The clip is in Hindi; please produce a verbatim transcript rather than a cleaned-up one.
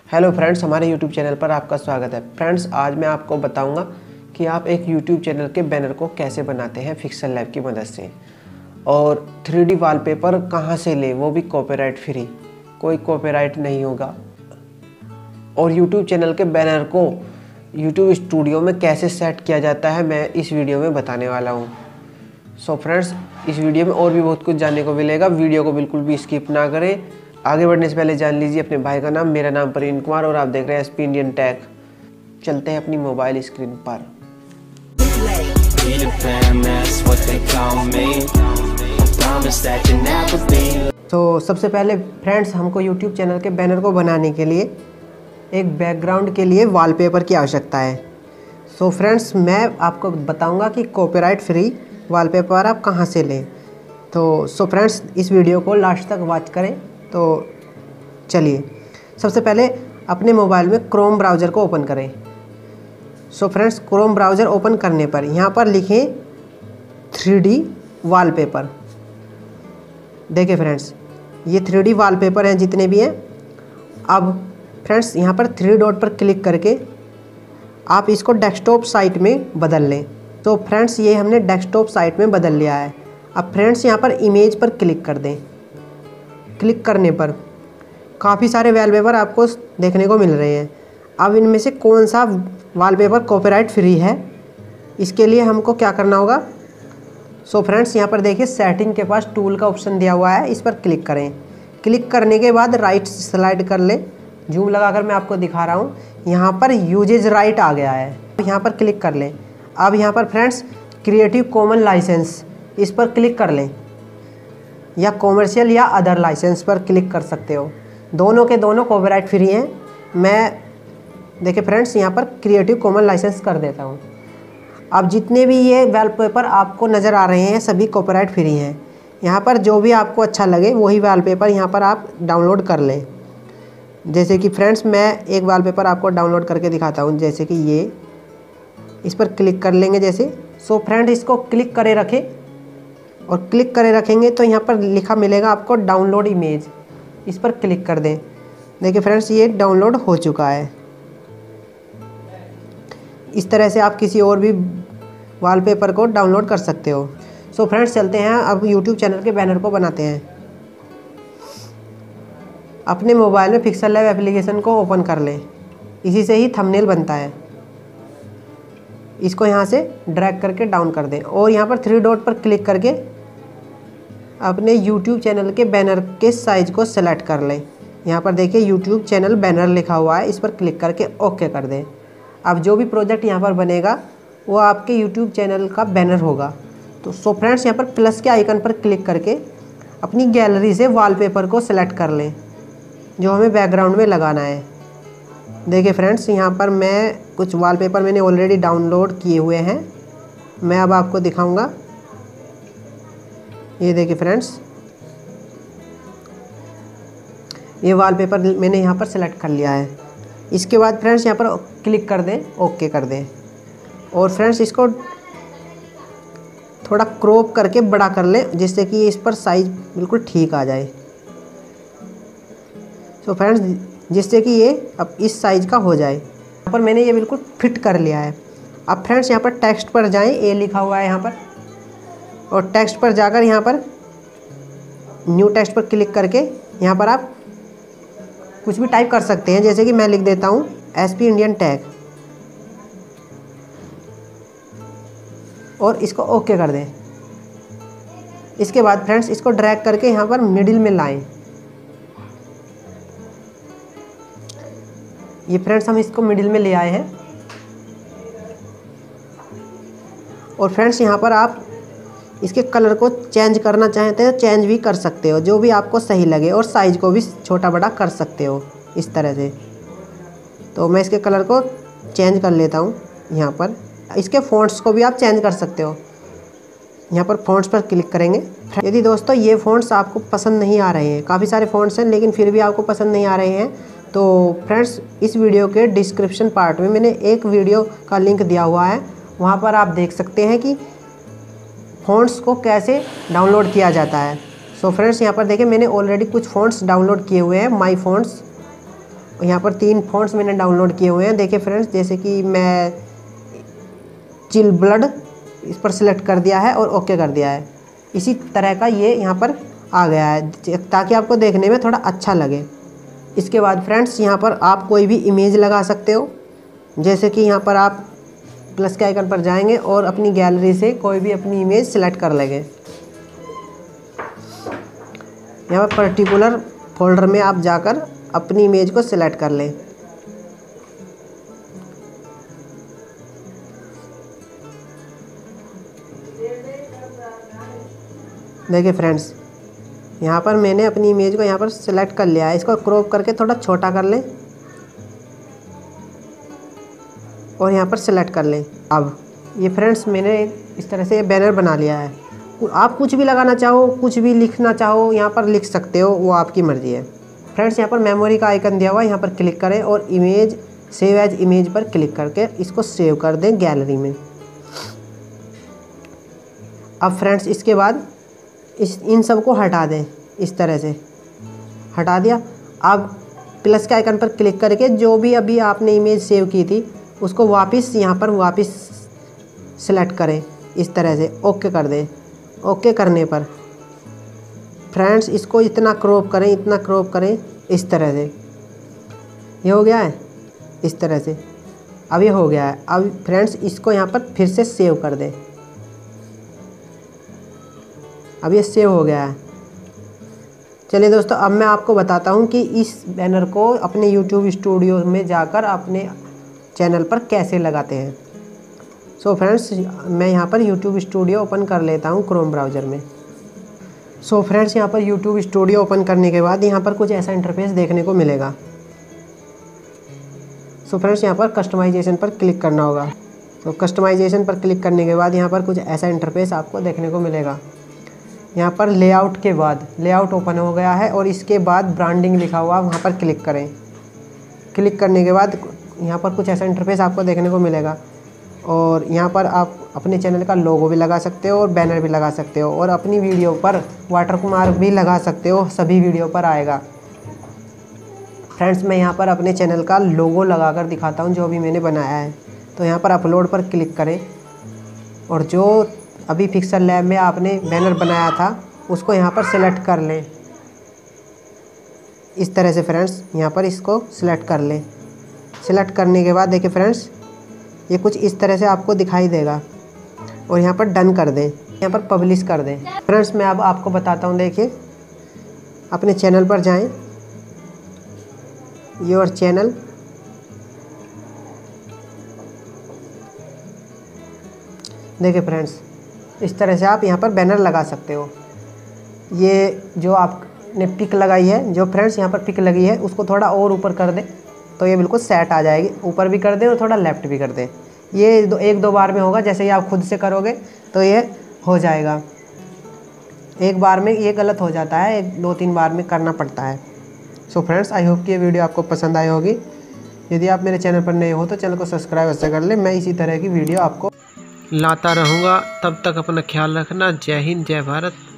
हेलो फ्रेंड्स, हमारे यूट्यूब चैनल पर आपका स्वागत है। फ्रेंड्स, आज मैं आपको बताऊंगा कि आप एक यूट्यूब चैनल के बैनर को कैसे बनाते हैं पिक्सल लैब की मदद से, और थ्री डी वॉलपेपर कहां से लें, वो भी कॉपीराइट फ्री, कोई कॉपीराइट नहीं होगा। और यूट्यूब चैनल के बैनर को यूट्यूब स्टूडियो में कैसे सेट किया जाता है, मैं इस वीडियो में बताने वाला हूँ। सो फ्रेंड्स, इस वीडियो में और भी बहुत कुछ जानने को मिलेगा। वीडियो को बिल्कुल भी स्किप ना करें। आगे बढ़ने से पहले जान लीजिए अपने भाई का नाम। मेरा नाम प्रवीण कुमार और आप देख रहे हैं एसपी इंडियन टेक। चलते हैं अपनी मोबाइल स्क्रीन पर। तो सबसे पहले फ्रेंड्स, हमको यूट्यूब चैनल के बैनर को बनाने के लिए एक बैकग्राउंड के लिए वॉलपेपर की आवश्यकता है। सो फ्रेंड्स, मैं आपको बताऊंगा कि कॉपीराइट फ्री वॉलपेपर आप कहां से लें। तो सो फ्रेंड्स, इस वीडियो को लास्ट तक वॉच करें। तो चलिए, सबसे पहले अपने मोबाइल में क्रोम ब्राउज़र को ओपन करें। So friends, Chrome browser open करने पर यहाँ पर लिखें थ्री डी वॉलपेपर। देखिए फ्रेंड्स, ये थ्री डी वॉलपेपर हैं जितने भी हैं। अब फ्रेंड्स, यहाँ पर थ्री डॉट पर क्लिक करके आप इसको डेस्कटॉप साइट में बदल लें। तो फ्रेंड्स, ये हमने डेस्कटॉप साइट में बदल लिया है। अब फ्रेंड्स, यहाँ पर इमेज पर क्लिक कर दें। क्लिक करने पर काफ़ी सारे वॉलपेपर आपको देखने को मिल रहे हैं। अब इनमें से कौन सा वॉलपेपर कॉपीराइट फ्री है, इसके लिए हमको क्या करना होगा। सो फ्रेंड्स, यहाँ पर देखिए सेटिंग के पास टूल का ऑप्शन दिया हुआ है, इस पर क्लिक करें। क्लिक करने के बाद राइट स्लाइड कर लें। जूम लगाकर मैं आपको दिखा रहा हूँ। यहाँ पर यूजेज राइट आ गया है, यहाँ पर क्लिक कर लें। अब यहाँ पर फ्रेंड्स क्रिएटिव कॉमन लाइसेंस, इस पर क्लिक कर लें, या कॉमर्शियल या अदर लाइसेंस पर क्लिक कर सकते हो। दोनों के दोनों कॉपीराइट फ्री हैं। मैं देखिए फ्रेंड्स, यहाँ पर क्रिएटिव कॉमन लाइसेंस कर देता हूँ। अब जितने भी ये वॉलपेपर आपको नज़र आ रहे हैं सभी कॉपीराइट फ्री हैं। यहाँ पर जो भी आपको अच्छा लगे वही वॉलपेपर यहाँ पर आप डाउनलोड कर लें। जैसे कि फ्रेंड्स, मैं एक वॉलपेपर आपको डाउनलोड करके दिखाता हूँ, जैसे कि ये, इस पर क्लिक कर लेंगे जैसे। सो फ्रेंड, इसको क्लिक करे रखें, और क्लिक करे रखेंगे तो यहाँ पर लिखा मिलेगा आपको डाउनलोड इमेज, इस पर क्लिक कर दें। देखिए फ्रेंड्स, ये डाउनलोड हो चुका है। इस तरह से आप किसी और भी वॉलपेपर को डाउनलोड कर सकते हो। सो फ्रेंड्स, चलते हैं अब यूट्यूब चैनल के बैनर को बनाते हैं। अपने मोबाइल में पिक्सल लैब एप्लीकेशन को ओपन कर लें, इसी से ही थंबनेल बनता है। इसको यहाँ से ड्रैग करके डाउन कर दें, और यहाँ पर थ्री डॉट पर क्लिक करके अपने YouTube चैनल के बैनर के साइज़ को सेलेक्ट कर लें। यहाँ पर देखिए YouTube चैनल बैनर लिखा हुआ है, इस पर क्लिक करके ओके कर दें। अब जो भी प्रोजेक्ट यहाँ पर बनेगा वो आपके YouTube चैनल का बैनर होगा। तो सो फ्रेंड्स, यहाँ पर प्लस के आइकन पर क्लिक करके अपनी गैलरी से वॉलपेपर को सेलेक्ट कर लें जो हमें बैकग्राउंड में लगाना है। देखिए फ्रेंड्स, यहाँ पर मैं कुछ वॉलपेपर मैंने ऑलरेडी डाउनलोड किए हुए हैं, मैं अब आपको दिखाऊंगा। ये देखिए फ्रेंड्स, ये वॉलपेपर मैंने यहाँ पर सेलेक्ट कर लिया है। इसके बाद फ्रेंड्स, यहाँ पर क्लिक कर दें, ओके कर दें, और फ्रेंड्स इसको थोड़ा क्रॉप करके बड़ा कर लें, जिससे कि इस पर साइज बिल्कुल ठीक आ जाए। तो फ्रेंड्स, जिससे कि ये अब इस साइज़ का हो जाए। यहाँ पर मैंने ये बिल्कुल फिट कर लिया है। अब फ्रेंड्स, यहाँ पर टेक्स्ट पर जाएं, ए लिखा हुआ है यहाँ पर, और टेक्स्ट पर जाकर यहाँ पर न्यू टेक्स्ट पर क्लिक करके यहाँ पर आप कुछ भी टाइप कर सकते हैं। जैसे कि मैं लिख देता हूँ एसपी इंडियन टेक, और इसको ओके कर दें। इसके बाद फ्रेंड्स, इसको ड्रैग करके यहाँ पर मिडिल में लाएं। ये फ्रेंड्स, हम इसको मिडिल में ले आए हैं। और फ्रेंड्स, यहाँ पर आप इसके कलर को चेंज करना चाहते हैं, चेंज भी कर सकते हो, जो भी आपको सही लगे, और साइज़ को भी छोटा बड़ा कर सकते हो इस तरह से। तो मैं इसके कलर को चेंज कर लेता हूँ यहाँ पर। इसके फ़ॉन्ट्स को भी आप चेंज कर सकते हो। यहाँ पर फ़ॉन्ट्स पर क्लिक करेंगे। यदि दोस्तों ये फ़ॉन्ट्स आपको पसंद नहीं आ रहे हैं, काफ़ी सारे फ़ॉन्ट्स हैं लेकिन फिर भी आपको पसंद नहीं आ रहे हैं, तो फ्रेंड्स इस वीडियो के डिस्क्रिप्शन पार्ट में मैंने एक वीडियो का लिंक दिया हुआ है, वहाँ पर आप देख सकते हैं कि फ़ॉन्ट्स को कैसे डाउनलोड किया जाता है। सो फ्रेंड्स, यहाँ पर देखिए मैंने ऑलरेडी कुछ फ़ॉन्ट्स डाउनलोड किए हुए हैं, माई फ़ॉन्ट्स। यहाँ पर तीन फ़ॉन्ट्स मैंने डाउनलोड किए हुए हैं। देखिए फ्रेंड्स, जैसे कि मैं चिल ब्लड इस पर सिलेक्ट कर दिया है और ओके कर दिया है। इसी तरह का ये यहाँ पर आ गया है ताकि आपको देखने में थोड़ा अच्छा लगे। इसके बाद फ्रेंड्स, यहाँ पर आप कोई भी इमेज लगा सकते हो। जैसे कि यहाँ पर आप प्लस के आइकन पर जाएंगे और अपनी गैलरी से कोई भी अपनी इमेज सेलेक्ट कर लेंगे। यहाँ पर पर्टिकुलर फोल्डर में आप जाकर अपनी इमेज को सिलेक्ट कर लें। देखिए फ्रेंड्स, यहाँ पर मैंने अपनी इमेज को यहाँ पर सिलेक्ट कर लिया है। इसको क्रॉप करके थोड़ा छोटा कर लें और यहाँ पर सिलेक्ट कर लें। अब ये फ्रेंड्स, मैंने इस तरह से बैनर बना लिया है। आप कुछ भी लगाना चाहो, कुछ भी लिखना चाहो, यहाँ पर लिख सकते हो, वो आपकी मर्ज़ी है। फ्रेंड्स, यहाँ पर मेमोरी का आइकन दिया हुआ है, यहाँ पर क्लिक करें और इमेज सेव एज इमेज पर क्लिक करके इसको सेव कर दें गैलरी में। अब फ्रेंड्स, इसके बाद इस इन सब को हटा दें। इस तरह से हटा दिया। अब प्लस के आइकन पर क्लिक करके जो भी अभी आपने इमेज सेव की थी उसको वापस यहाँ पर वापस सेलेक्ट करें। इस तरह से ओके कर दें। ओके करने पर फ्रेंड्स, इसको इतना क्रॉप करें, इतना क्रॉप करें इस तरह से। ये हो गया है इस तरह से। अब ये हो गया है। अब फ्रेंड्स, इसको यहाँ पर फिर से सेव कर दें। अब ये सेव हो गया है। चलिए दोस्तों, अब मैं आपको बताता हूँ कि इस बैनर को अपने यूट्यूब स्टूडियो में जाकर अपने चैनल पर कैसे लगाते हैं। सो फ्रेंड्स, मैं यहाँ पर यूट्यूब स्टूडियो ओपन कर लेता हूँ क्रोम ब्राउज़र में। सो फ्रेंड्स, यहाँ पर यूट्यूब स्टूडियो ओपन करने के बाद यहाँ पर कुछ ऐसा इंटरफेस देखने को मिलेगा। सो फ्रेंड्स, यहाँ पर कस्टमाइजेशन पर क्लिक करना होगा। तो कस्टमाइजेशन पर क्लिक करने के बाद यहाँ पर कुछ ऐसा इंटरफेस आपको देखने को मिलेगा। यहाँ पर लेआउट के बाद लेआउट ओपन हो गया है और इसके बाद ब्रांडिंग लिखा हुआ, वहाँ पर क्लिक करें। क्लिक करने के बाद यहाँ पर कुछ ऐसा इंटरफेस आपको देखने को मिलेगा और यहाँ पर आप अपने चैनल का लोगो भी लगा सकते हो और बैनर भी लगा सकते हो और अपनी वीडियो पर वाटरमार्क भी लगा सकते हो। सभी वीडियो पर आएगा। फ्रेंड्स, मैं यहाँ पर अपने चैनल का लोगो लगाकर दिखाता हूँ जो भी मैंने बनाया है। तो यहाँ पर अपलोड पर क्लिक करें और जो अभी पिक्सल लैब में आपने बैनर बनाया था उसको यहाँ पर सेलेक्ट कर लें। इस तरह से फ्रेंड्स, यहाँ पर इसको सिलेक्ट कर लें। सिलेक्ट करने के बाद देखिए फ्रेंड्स, ये कुछ इस तरह से आपको दिखाई देगा और यहाँ पर डन कर दें। यहाँ पर पब्लिश कर दें। फ्रेंड्स, मैं अब आपको बताता हूँ। देखिए, अपने चैनल पर जाएं, योर चैनल, देखिए फ्रेंड्स, इस तरह से आप यहाँ पर बैनर लगा सकते हो। ये जो आपने पिक लगाई है, जो फ्रेंड्स यहाँ पर पिक लगी है, उसको थोड़ा और ऊपर कर दें तो ये बिल्कुल सेट आ जाएगी। ऊपर भी कर दें और थोड़ा लेफ़्ट भी कर दें। ये दो एक दो बार में होगा। जैसे ही आप खुद से करोगे तो ये हो जाएगा। एक बार में ये गलत हो जाता है, एक दो तीन बार में करना पड़ता है। सो फ्रेंड्स, आई होप कि ये वीडियो आपको पसंद आई होगी। यदि आप मेरे चैनल पर नए हो तो चैनल को सब्सक्राइब अवश्य कर लें। मैं इसी तरह की वीडियो आपको लाता रहूँगा। तब तक अपना ख्याल रखना। जय हिंद, जय भारत।